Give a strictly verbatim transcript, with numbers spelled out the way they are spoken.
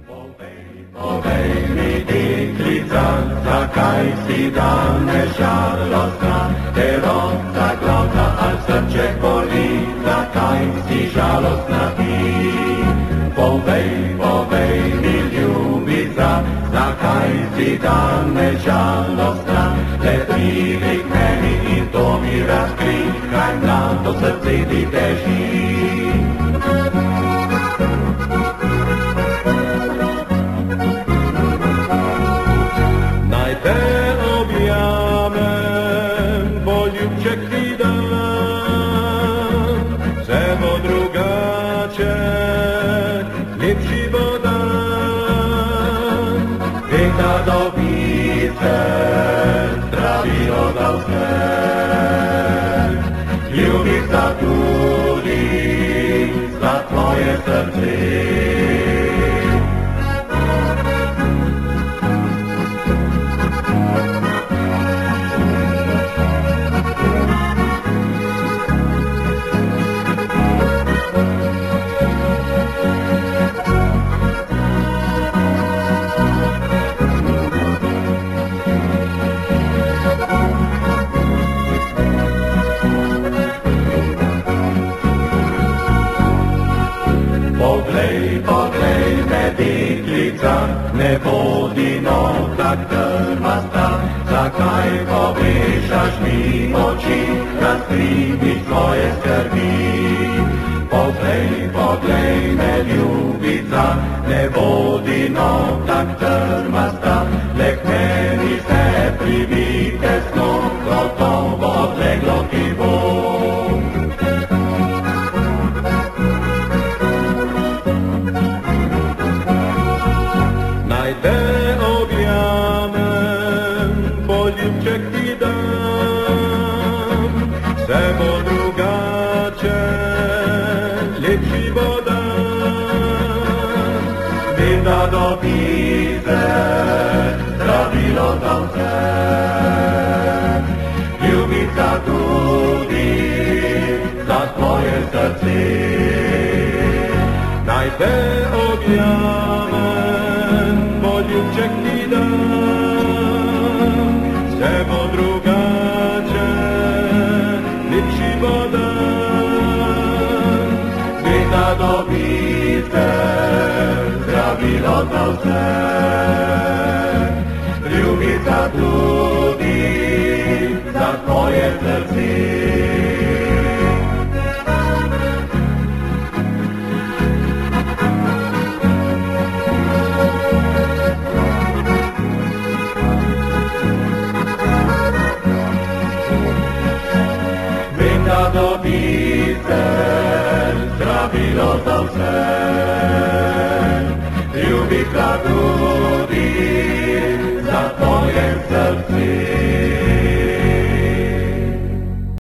Povej mi, deklica, zakaj si danes žalostna, te roca glota ali srček boli, zakaj si žalostna ti? Povej, povej mi, ljubica, zakaj si danes žalostna, le pridi k meni in to mi razkri, kaj mlado srce ti teži. Ljubica tudi za tvoje srce. Poglej, poglej me, deklica, ne bodi no tak trmasta, zakaj povešaš mi oči, razkriviš tvoje skrbi. Poglej, poglej me, ljubica, ne bodi no tak trmasta, le k meni se pribi tesno, gotovo odleglo ti bo. Da dobite zdravilo za vse. Ljubica tudi za tvoje srce. Naj te objamem, poljubček ti dam, vse bo drugače, lepši bo dan. Sveta dobite zdravilo za vse, ljubica tudi za tvoje srce. Vem, da dobite zdravilo za vse.